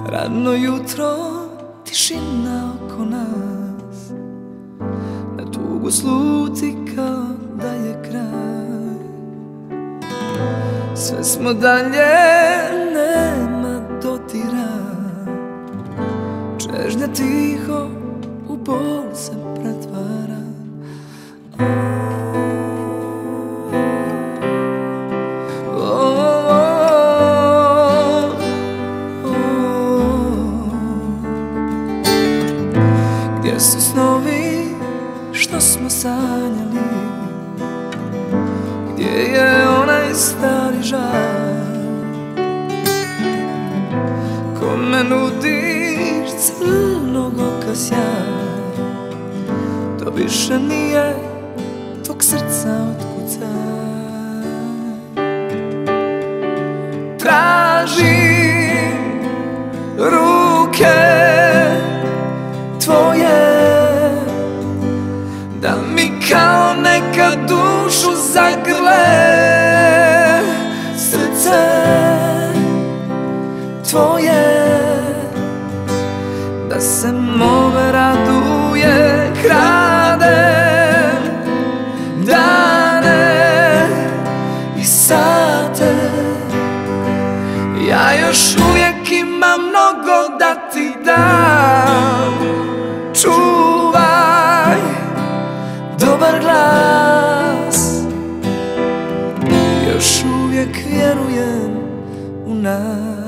Rano jutro, tišina oko nas, na tugu sluti kao da je kraj. Sve smo dalje, nema dotira, čežnja tiho u bol se pretvara. Gdje su snovi što smo sanjali, gdje je onaj stari žal, kome nudiš crnog oka sjaj, to više nije tvog srca otkucaj. Tražim ruke tvoje, da mi kao neka dušu zagrle. Srce tvoje, da se mome raduje. Kradem dane i sate, ja još uvijek imam mnogo da ti dam. Čuvaj dobar glas, još uvijek vjerujem u nas.